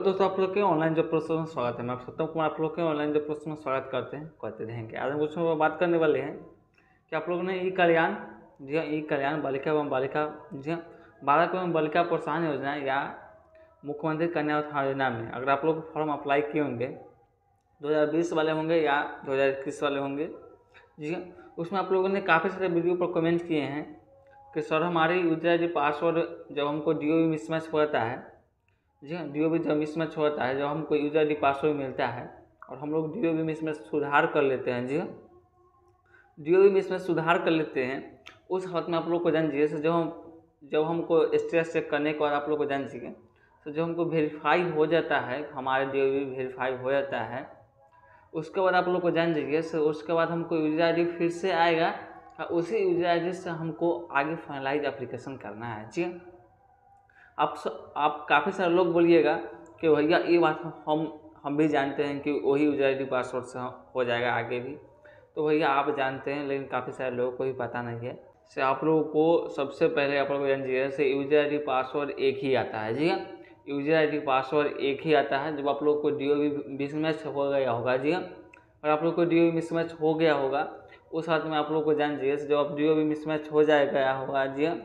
दोस्तों आप लोग के ऑनलाइन जॉब प्रोसेस में स्वागत है। मैं सत्यम कुमार आप लोग के ऑनलाइन जॉब प्रोसेस में स्वागत करते रहेंगे। आज हम कुछ बात करने वाले हैं कि आप लोगों ने ई कल्याण, जी हाँ, ई कल्याण बालिका एवं बालिका, जी हाँ, बालक एवं बालिका प्रोत्साहन योजना या मुख्यमंत्री कन्या उत्थान योजना में अगर आप लोग फॉर्म अप्लाई किए होंगे 2020 वाले होंगे या 2021 वाले होंगे, जी हाँ, उसमें आप लोगों ने काफ़ी सारे वीडियो पर कमेंट किए हैं कि सर हमारी यूजर आई डी पासवर्ड जब हमको DOB मिसमैच होता है, जी हाँ, DOB जब मिसमैच होता है, जब हमको यूजर आई डी पासवर्ड मिलता है और हम लोग DOB मिसमैच सुधार कर लेते हैं, जी हाँ, DOB मिसमैच सुधार कर लेते हैं, उस हालत में आप लोग को जान चाहिए जब हमको स्टेटस चेक करने के बाद आप लोग को जान चाहिए तो जब हमको वेरीफाई हो जाता है, हमारे DOB वेरीफाई हो जाता है, उसके बाद आप लोग को जान जाइए सर, उसके बाद हमको यूजर आई डी फिर से आएगा और उसी यूजर आई डी से हमको आगे फाइनलाइज एप्लीकेशन करना है। जी आप काफ़ी सारे लोग बोलिएगा कि भैया ये बात हम भी जानते हैं कि वही यूजर आई डी पासवर्ड से हो जाएगा आगे भी, तो भैया आप जानते हैं, लेकिन काफ़ी सारे लोगों को भी पता नहीं है। से आप लोगों को सबसे पहले आप लोग को जान चाहिए से यूजर आई डी पासवर्ड एक ही आता है। जी हाँ, यूजर आई डी पासवर्ड एक ही आता है। जब आप लोग को DOB मिसमैच हो गया होगा, जी हाँ, और आप लोग को DOB मिसमैच हो गया होगा, उस हाथ में आप लोग को जान चाहिए जब आप DOB मिसमैच हो गया होगा, जी हाँ,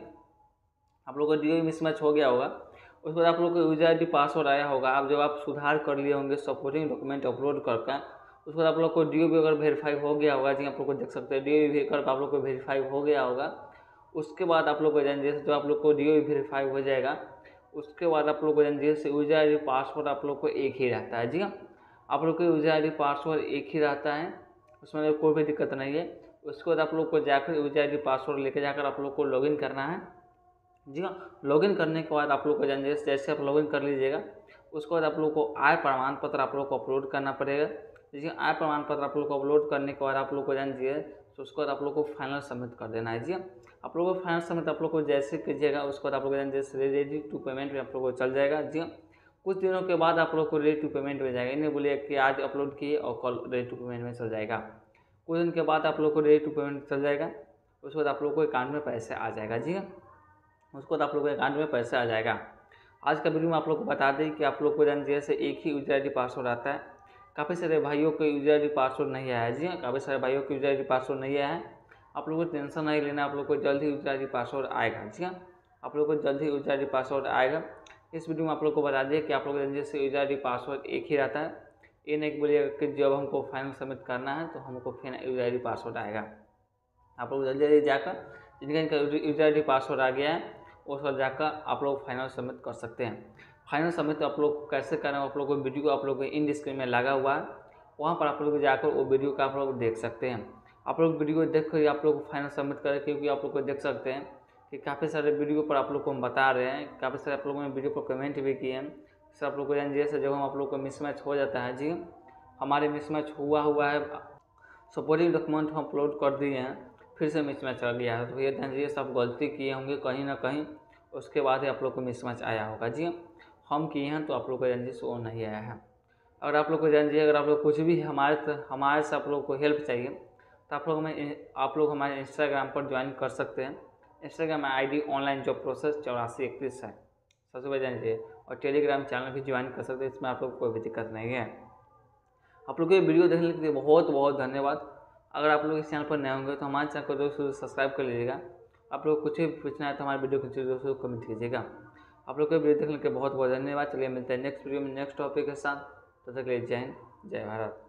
आप लोग को DOB मिसमैच हो गया होगा, उसके बाद आप लोग को यूजर आई डी पासवर्ड आया होगा। आप जब आप सुधार कर लिए होंगे सपोर्टिंग डॉक्यूमेंट अपलोड करके, उसके बाद आप लोग को DOB अगर वेरीफाई हो गया होगा, जी आप लोग को देख सकते हैं DOB कर आप लोग को वेरीफाई हो गया होगा। उसके बाद आप लोग को जान जैसे जब आप लोग को DOB वेरीफाई हो जाएगा, उसके बाद आप लोग को जान जैसे यूजर आई डी पासवर्ड आप लोग को एक ही रहता है। जी हाँ, आप लोग को यूजर आई डी पासवर्ड एक ही रहता है, उसमें कोई भी दिक्कत नहीं है। उसके बाद आप लोग को जाकर यूजर आई डी पासवर्ड लेके जाकर आप लोग को लॉगिन करना है। जी हाँ, लॉगिन करने के बाद आप लोग को जान जैसे आप लॉगिन कर लीजिएगा, उसके बाद आप लोग को आय प्रमाण पत्र आप लोग को अपलोड करना पड़ेगा। जी आय प्रमाण पत्र आप लोग को अपलोड करने के बाद आप लोग को जान दीजिए तो उसके बाद आप लोग को फाइनल सबमिट कर देना है। जी आप लोगों को फाइनल सबमिट आप लोग को जैसे कीजिएगा, उसके बाद आप लोग जान जैसे रेडी टू पेमेंट में आप लोग को चल जाएगा। जी कुछ दिनों के बाद आप लोग को रेडी टू पेमेंट में जाएगा। इन्हें बोलिए कि आज अपलोड किए और कल रेडी टू पेमेंट में चल जाएगा। कुछ दिन के बाद आप लोग को रेडी टू पेमेंट चल जाएगा, उसके बाद आप लोग को अकाउंट में पैसे आ जाएगा। जी उसके बाद आप लोग के अकाउंट में पैसा आ जाएगा। आज का वीडियो में आप लोग को बता दें कि आप लोग को जान जैसे एक ही यूजर आई डी पासवर्ड आता है। काफ़ी सारे भाइयों को यूजर आई डी पासवर्ड नहीं आया है। जी हाँ, काफ़ी सारे भाइयों को यूजर आई डी पासवर्ड नहीं आया है। आप लोग को टेंशन नहीं लेना, आप लोग को जल्द ही यूजर आई डी पासवर्ड आएगा। जी हाँ, आप लोग को जल्द ही यूजर आई डी पासवर्ड आएगा। इस वीडियो में आप लोग को बता दें कि आप लोग जैसे यूजर आई डी पासवर्ड एक ही रहता है। ये नहीं बोलिएगा कि जब हमको फाइनल सबमिट करना है तो हमको फिर यूजर आई डी पासवर्ड आएगा। आप लोग जल्दी जल्दी जाकर जिनका यूजर आई डी पासवर्ड आ गया है उस पर जाकर आप लोग फाइनल सबमिट कर सकते हैं। फाइनल सबमिट आप लोग कैसे करें, आप लोग को वीडियो आप लोग को इन स्क्रीन में लगा हुआ है, वहाँ पर आप लोग जाकर वो वीडियो का आप लोग देख सकते हैं। आप लोग वीडियो देख कर आप लोग फाइनल सबमिट करें, क्योंकि आप लोग को देख सकते हैं कि काफ़ी सारे वीडियो पर आप लोग को हम बता रहे हैं, काफ़ी सारे आप लोगों ने वीडियो पर कमेंट भी किए हैं। सर आप लोग को जान जैसे जब हम आप लोग को मिसमैच हो जाता है, जी हमारे मिसमैच हुआ है, सपोर्टिंग डॉक्यूमेंट हम अपलोड कर दिए हैं, फिर से मिसमैच आ गया है, तो ये ध्यान दीजिए सब गलती किए होंगे कहीं ना कहीं, उसके बाद ही आप लोग को मिसमैच आया होगा। जी हम किए हैं तो आप लोग को जान दीजिए वो नहीं आया है। अगर आप लोग को जान दीजिए अगर आप लोग कुछ भी हमारे से आप लोग को हेल्प चाहिए तो आप लोग हमारे इंस्टाग्राम पर ज्वाइन कर सकते हैं। Instagram ID online job process 8431 है, सबसे पहले जान लीजिए। और टेलीग्राम चैनल भी ज्वाइन कर सकते हैं, इसमें आप लोग को कोई भी दिक्कत नहीं है। आप लोग को ये वीडियो देखने के लिए बहुत बहुत धन्यवाद। अगर आप लोग इस चैनल पर नए होंगे तो हमारे चैनल को दोस्तों सब्सक्राइब कर लीजिएगा। आप लोग कुछ भी पूछना है तो हमारे वीडियो को दोस्तों कमेंट कीजिएगा। आप लोग को वीडियो देखने के लिए बहुत बहुत धन्यवाद। चलिए मिलते हैं नेक्स्ट वीडियो में नेक्स्ट टॉपिक के साथ। तब तक के लिए जय हिंद, जय भारत।